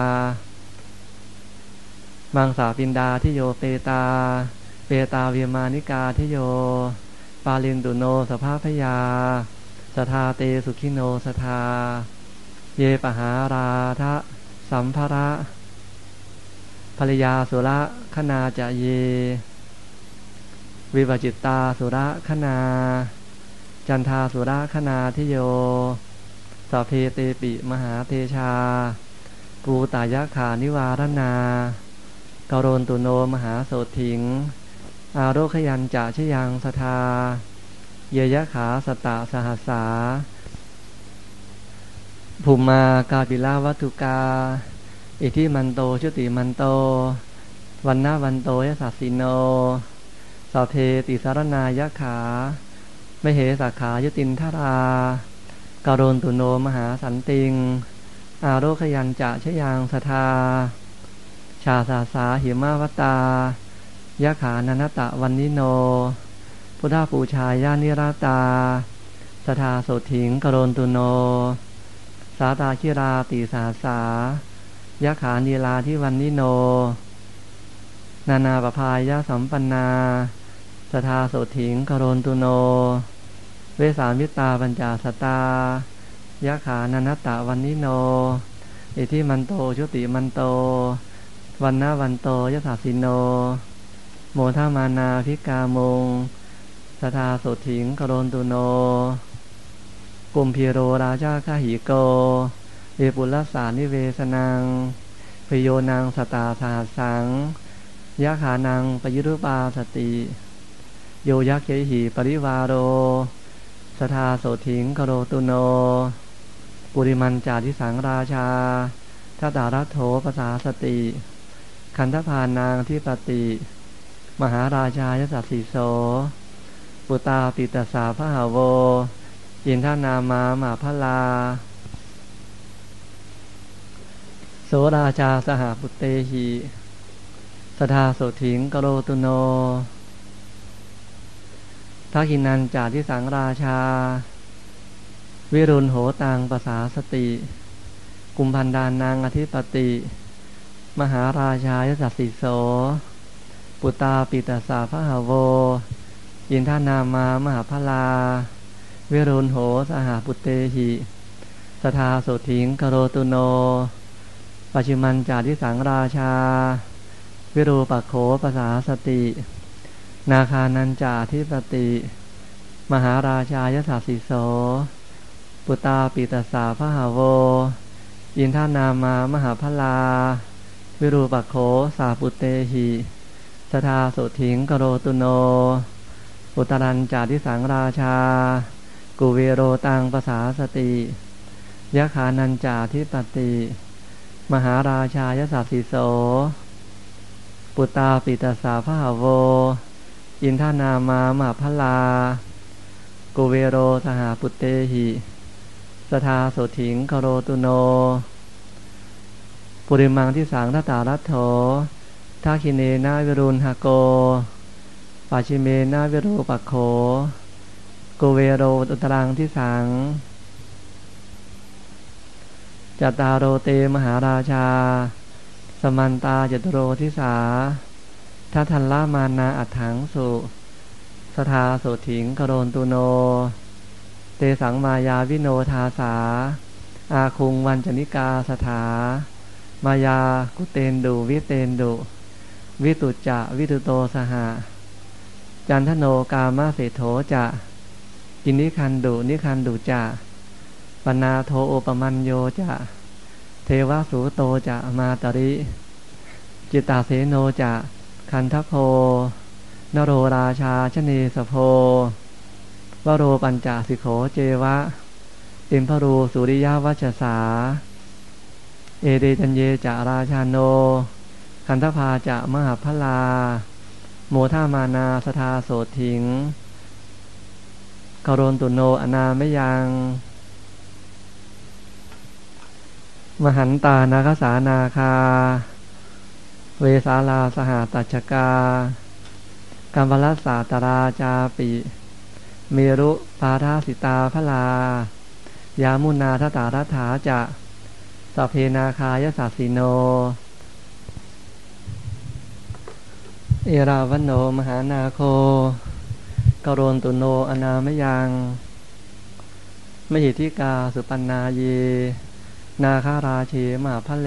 มังสาปินดาทิโยเปตาเปตาเวียมานิกาทิโยปาลินตุโนสภาพยาสทาเตสุขิโนสทาเยปหาราทะสัมภระภริยาสุระคณาจะเยวิปจิตตาสุระคณาจันทาสุระคณาทิโยสัพเพเตปิมหาเทชาปูตายะขานิวารณากโรนตุโนมหาโสถิงอาโรคยัญจะชยังสทาเยยะขาสตะสหัสสาภุมมากาปิลาวัตถุกาอิทิมันโตชุติมันโตวันนาวันโตยสัสสิโนสัพเพติสารนายะขาไมเหสักขายุตินทราการโรนตุโนมหาสันติงอาโรคยัญจะชยังสทาชาสาสาหิมาวตายะขานันตะวันนิโนพุทธปูชายานิราตาสทาโสถิงกโรนตุโนสาตาคิราติสาสายะขานีลาที่วันนิโนนานาปภายะสัมปันนาสทาโสถิงกโรนตุโนเวสามิตาปัญจสตายะขานันตะวันนิโนอิทิมันโตชุติมันโตวันนาวันโตยถาสิโนโมทามานาภิกามงสทาโสถิงกโรนตุโนกุมพีโรราชาคาหิโกเอปุลสานิเวสนังพโยนังสตาสหัสสังยะขานังปยุรุปาสติโยยักเขหิปริวาโรสทาโสถิงกโรตุโนปุริมันจาริสังราชาทัตตารัตโถปสาสติขันธพานางที่ปติมหาราชายสัสสิโสปุตตาปิตสาพหาโวอินทนามาหมาพลาโสราชาสหปุตเตหิสทาโสถิงกโรตุโนทักขินันจาริสังราชาวิรุณโหตังปสาสติกุมพันดานางอธิปติมหาราชายสัสสิโสปุตตาปิตสาพหาโวอินทนามามหาพลาวิรุณโหสหปุตเตหิสทาโสถิงกโรตุโนปัจฉิมันจาริสังราชาวิรูปโขปสาสตินาคานันจาธิปติมหาราชายสัสสิโสปุตตาปิตสาพหาโวอินทนามามหาพลาวิรูปโขสาปุตเตหิสทาโสถิงกโรตุโนอุตรันจาริสังราชากุเวโรตังปสาสติยะขานันจาธิปติมหาราชายสัสสิโสปุตตาปิตสาพหาโวอินทนามามหาพลากุเวโรสหปุตเตหิสทาโสถิงกโรตุโนปุริมังที่สังทัตตารัตโถทักขิเนนาวิรุณหโกปัจฉิเมนาวิรูปโขกุเวโรอุตรังที่สังจัตตารโรเตมหาราชาสมันตาจตุโรทิสาทัทัลลามานาอัฏฐังสุสทาโสถิงกโรนตุโนเตสังมายาวิโนทาสาอาคุงวันจนิกาสถามายากุเตนดุวิเตนดุวิตุจะวิตุโตสหะจันทโนกามาเสโถจะกินิคันดุนิคันดุจะปนาโทโอปมัญโยจะเทวสูโตจะมาตริจิตตาเสโนจะคันทโพนโรราชาชเนสโพวโรปัญจสิโขเจวะติมพรูสุริยวัชสาเอเดจันเยจะราชาโนคันธพาจะมหาพลาโมทามานาสทาโสถิงกโรนตุโนอนาไม่ยังมหันตานาคสานาคาเวสาลาสหตัชกากัมพลัสสาตราจาปิเมรุปาทาสิตาพลายามุนาทตารัฐาจะสัพเพนาคายสัสสิโนเอราวันโนมหานาโคกโรนตุโนอนาไม่ยังมหิทธิกาสุปันนาเยนาคาราเชมหาพะเล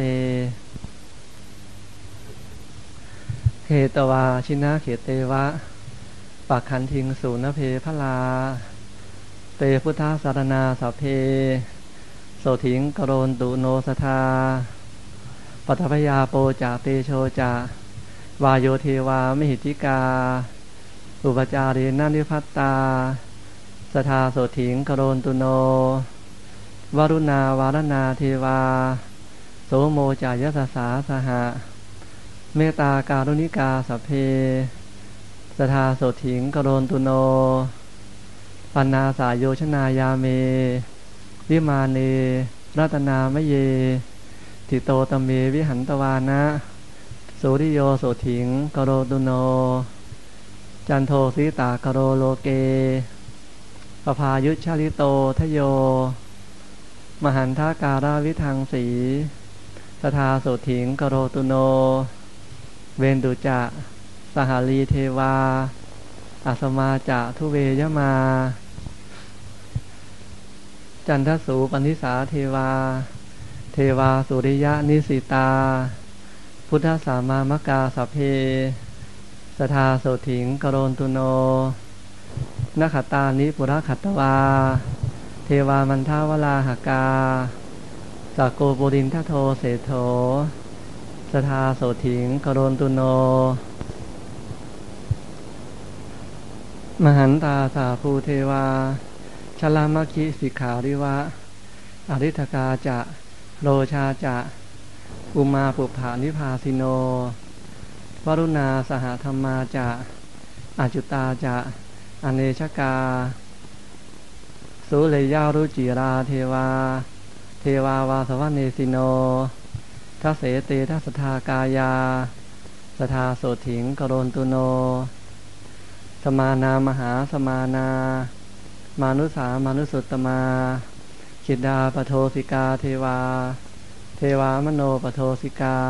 เขตวาชินาเขเตวะปักขันทิงสูนเพพลาเตพุทธสารนาสัพเพโสถิงกโรนตุโนสทาปัทพยาโปจาเตโชจาวาโยเทวามหิทธิกาอุปจารีนานิพัตตาสทาโสถิงกโรนตุโนวรุณาวารณาเทวาโสโมจายสสาสหะเมตตาการุณิกาสัพเพสทาโสถิงกโรนตุโนปันนาสายโยชนายาเมวิมาเนรัตนามะเยติโตตเมวิหันตวานะสุริโยโสถิงกโรตุโนจันโทสีตากโรโลเกปภายุชาลิโตทโยมหันทาการาวิทังสีสทาโสถิงกโรตุโนเวนดุจะสหาลีเทวาอัสมาจะทุเวยมาจันทสูปนิสาเทวาเทวาสุริยะนิสิตา ภูพุทธสามามกาสัพเพสทาโสถิงกโรนตุโนนัขตานิปุระขัตตวาเทวามันทาวลาหกาสักโกปุรินทโทเสโธสทาโสถิงกโรนตุโนมหันตาสาภูเทวาชลามคิสิกขาริวะอริธกาจะโลชาจะอุมาปุภานิพาสิโนวรุณาสหธรรมาจะอาจุตาจะอเนชกาสุเลยารุจิราเทวาเทวาวาสวเนสิโนทัสเสเตทัสทากายาสทาโสถิงกโรนตุโนสมานามหาสมานามานุสามานุสุตตมาขิดาปโทสิกาเทวาเทวามโนปโทสิกา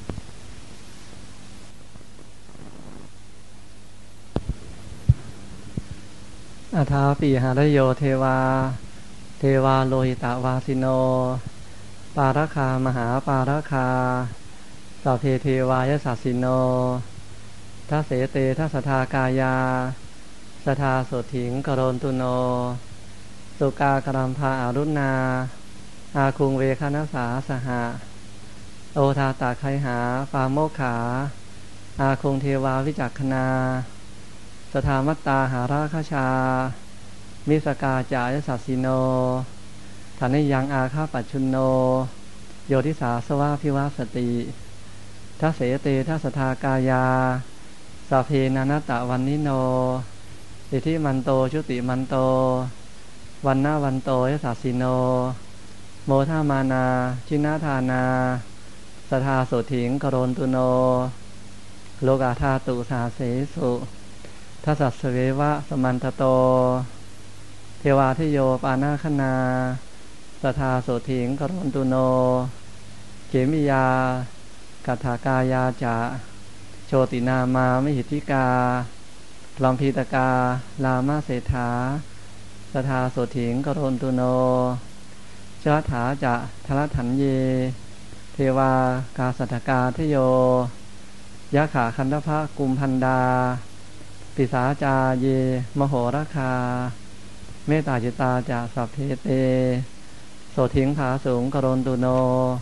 อาทาปิหารโยเทวาเทวาโลหิตาวาสิโนปาราคามหาปาราคาสัพเพเทวายสัสสิโนทัสเสเตทัสทากายาสทาโสถิงกโรนตุโนสุกากรัมภาอารุณาอาคุงเวคณสาสหะโอทาตาไคหาปาโมขาอาคุงเทวาวิจักขณาสทามัตตาหาราคชามิสกาจายสัสสิโนฐานิยังอาคาปัจชุนโนโยทิสาสวาพิวาสติทัสเสเตทัสทากายาสัพเพนานาตะวันนิโนอิทิมันโตชุติมันโตวันนาวันโตยสัสสิโนโมทามานาชินาธานาสทาโสถิงกโรนตุโนโลกาธาตุสาเสสุทัสสะเสเววะสมันตโตเทวาทโยปานาคนาสทาโสถิงกโรนตุโนเขมิยากัฏฐากายาจะโชตินามามหิทธิกาพลัมพีตกาลามาเศรษฐาสทาโสถิงกโรนตุโนชลถาจะทลถันเยเทวากาสัทกาทโยยะขาคันธภะกุมพันดาปิสาจาเยมโหราคาเมตตาจิตาจะสัพเพเตโสถิงผาสูงกโรนตุโน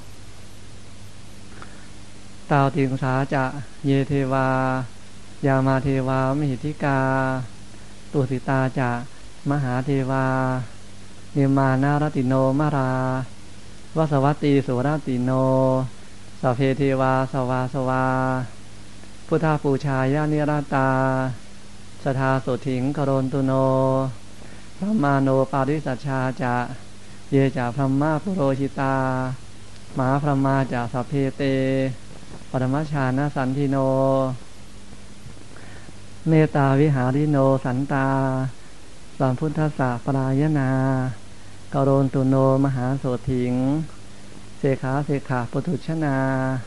ตาวติงสาจะเยเทวายามาเทวามหิทธิกาตุสิตาจะมหาเทวาเนมานารติโนมาราวสวัตตีสุรติโนสัพเพเทวาสวาสวาพุทธาปูชายานิราตาสทาโสถิงกโรนตุโนพระมาโนปาริสัชชาจะเยจะพรหมาปุโรชิตามหาพรหมาจะสัพเพเตปรมชานะสันทิโนเมตตาวิหาริโนสันตาสัมพุทธัสสะปรายนากโรนตุโนมหาโสถิงเสขาเสขาปุถุชนา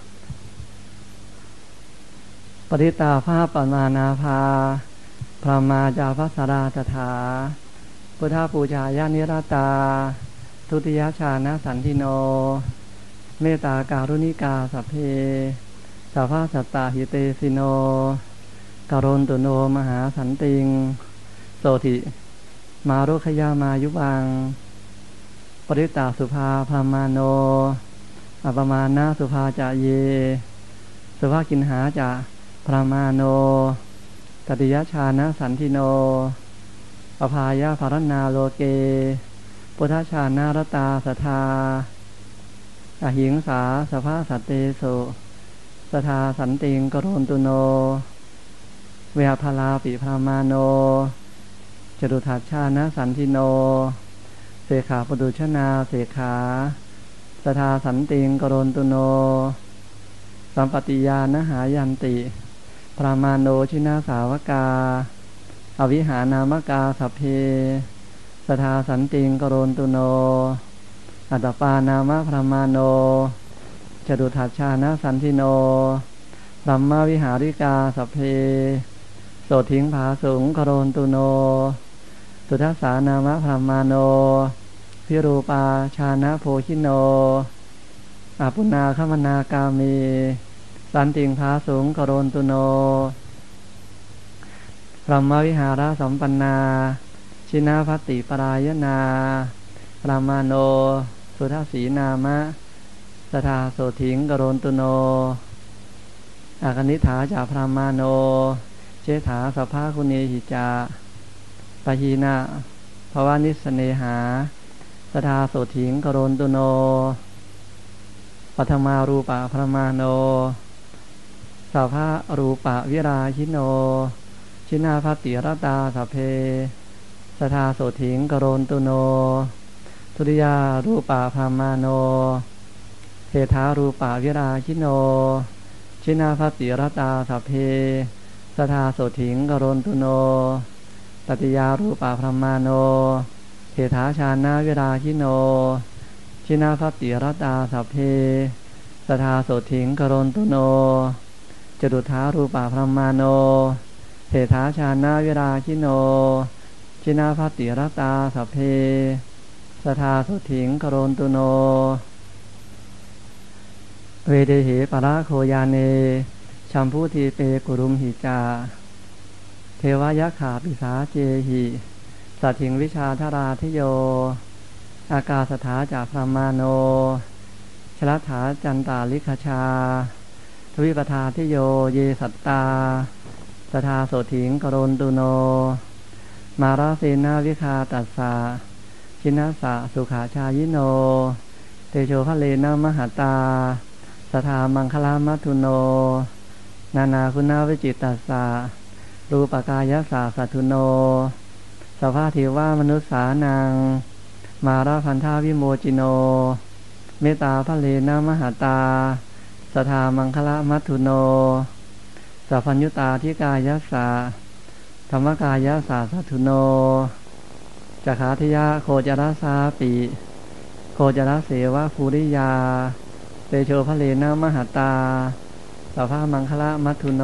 ปริตาภาปมานาภาพระมาจาภัสราตถาพุทธปูชายานิราตาทุติยชานะสันทิโนเมตตาการุณิกาสัพเพสัพพะสัตตาหิเตสิโนกโรนตุโนมหาสันติงโสติมารุขยามายุวังปริตาสุภาพามาโนอัปมานาสุภาจาเยสุภากินหาจะพระมาโนตติยชานะสันทิโนอภายาภารณาโลเกพุทธชานา รตาสทาอหิงสาสภาสัตเตสุสทาสันติงกโรนตุโนเวหพาลาปิพามาโนจตุทัชชานะสันทิโนเสขาปดุชนาเสขาสทาสันติงกโรนตุโนสัมปติยานหายันติพระมาโนชินาสาวกาอวิหานามกาสัพเพสทาสันติงกโรนตุโนอัตตปานามะพระมาโนจตุทัชชานะสันทิโนสัมมาวิหาริกาสัพเพโสถิงผาสูงกโรนตุโนสุทัสสานามะพระมาโนพิรูปาชานะโพชิโนอาปุนาคมนากามีสันติงพาสุงกโรนตุโนพรหมวิหารสัมปันนาชินาภัตติปรายนาพรามโนสุทัสสีนามะสทาโสถิงกโรนตุโนอากนิฐาจาพรามโนเชถาสภาคุเนหิจาปะหีนาภวานิสเนหาสทาโสถิงกโรนตุโนปัทมารูปะพรมาโนสัพพะรูปะวิราชิโนชินาภัตติรตาสัพเพสทาโสถิงกโรนตุโนทุติยารูปะพรมาโนเทธารูปะวิราชิโนชินาภัตติรตาสัพเพสทาโสถิงกโรนตุโนตติยารูปะพรมาโนเทธาชานาวิราชิโนชินาภัตติรตาสัพเพสทาโสถิงกโรนตุโนจตุธารูปะพรมาโนเทธาชานาวิราชิโนชินาภัตติรตาสัพเพสทาโสถิงกโรนตุโนเวเดหิปะระโคยาเนชัมพูทีเปกุรุมหิจาเทวายะขาปิสาเจหิสัตถิงวิชาธาราทิโยอากาสถาจาพรมาโนชลัถาจันตาลิคชาทวิปทาทิโยเยสัตตาสทาโสถิงกโรนตุโนมาราเสนาวิคาตัสสะชินาสะสุขาชายิโนเตโชภเลนะมหตาสทามังคลามัทุโนนานาคุณาวิจิตตัสสะรูปกายสาสัทุโนสภาเทวามนุษสานังมาราพันธาวิโมจิโนเมตตาภเลนะมหตาสทามังคลามัทุโนสัพพัญญุตาทิกายสาธรรมกายสาสัทุโนจักขาทิยะโคจรสาปิโคจรเสวะภูริยาเตโชภเลนะมหตาสัพพมังคละมัทุโน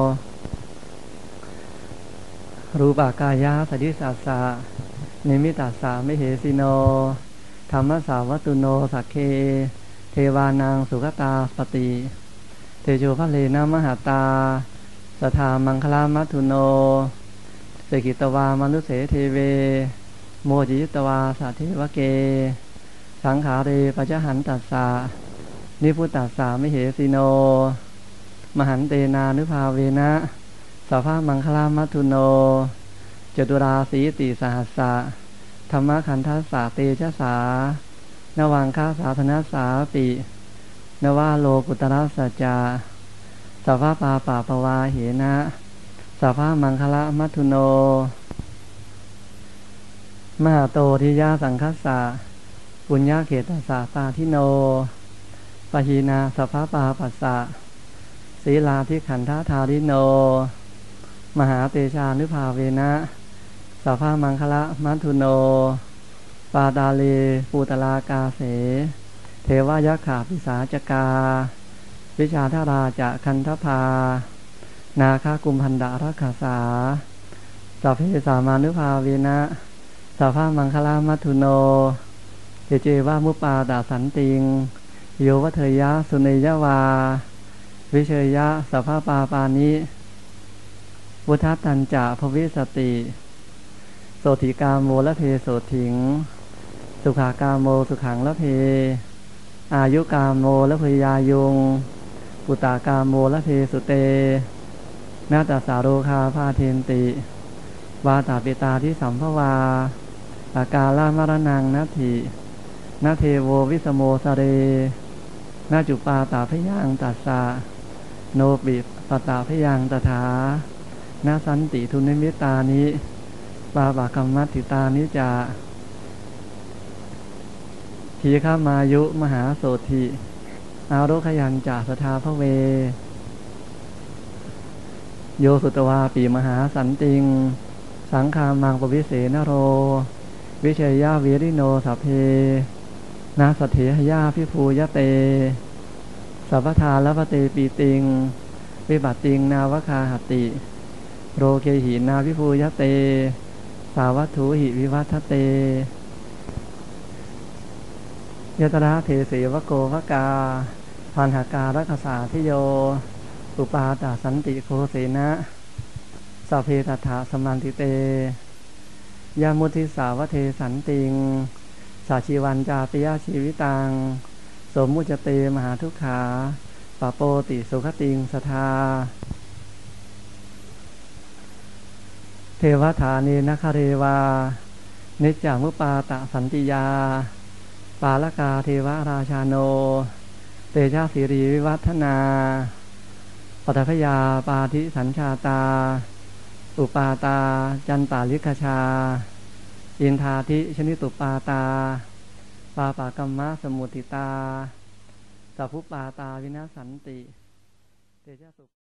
รูปากายะสดิสัสสะนิมิตัสสะมิเหสิโนธรรมสาวัตุโนสักเคเทวานังสุขตาปติเตโชภเลนะมหตาสทามังคลามัทุโนเสกิตวามนุเสเทเวโมจิตวาสัทเทวเกสังขาเรปัจหันตัสสะนิพุตตัสสะมิเหสิโนมหันเตนานุภาเวนะสัพพมังคลามัทุโนจตุราสีติสหัสสะธรรมขันธัสสะเตชะสานวังคาสาธนัสสาปินวาโลกุตระสัจจาสัพพปาปาปวาเหนะสัพพมังคละมัทุโนมหาโตทิยาสังคัสสะปุญญาเขตสาปาทิโนปะหีนาสัพพปาปัสสะศีลาทิขันธาธาริโนมหาเตชานุภาเวนะสัพพมังคละมัทุโนปาตาเลปูตลากาเสเทวายะขาปิสาจกาวิชาธาราจะคันธภานาคากุมพันดารักขาสาสัพเพสามานุภาเวนะสัพพมังคลามัทุโนเจเจวามุปปาดาสันติงโยวัเทยะสุเนยวาวิเชยะสัพพปาปานิวุฒตัญจะภวิสติโสติกาโมละเพโสถิงสุขากาโมสุขังละเพอายุกาโมละเพยายุงปุตตากาโมละเพสุเตนาตสาโรคาพาเทนติวาตาเปตาที่สัมภวาอากาลามรณังนัตถินาเทโววิสโมสเรนาจุปาตาพยังตัสสะโนปิปตาพยังตถานาสันติทุนิมิตานิปาปะกัมมัตติตานิจาทีฆามายุมหาโสธิอารุขยัญจาสทาพเวโยสุตวาปีมหาสันติงสังคามังปวิเสนโรวิเชยยาวิริโนสัพเพนาสเถหยาพิภูยเตสัพพทาลพเตปีติงวิบัติติงนาวคาหติโรเกหินาพิภูยเตสาวัตถุหิวิวัฒเตยตระเทเสวโกภกาพันหาการักษาทิโยอุปาตาสันติโคเสนะสัพเพตถาสมันติเตยามุทิสาวเทสันติงสาชีวันจาปิยชีวิตังสมมุจเตมหาทุกขาปโปติสุขติงสทาเทวฐานีนคเรวานิจจามุปาตะสันติยาปาลกาเทวราชาโนเตชะสิริวิวัฒนาปัตถพยาปาธิสัญชาตาอุปาตาจันตาลิกชาอินทาธิชนิตุปาตาปาปากัมมะสมุติตาสัพพุปาตาวินาสันติเตชะสุ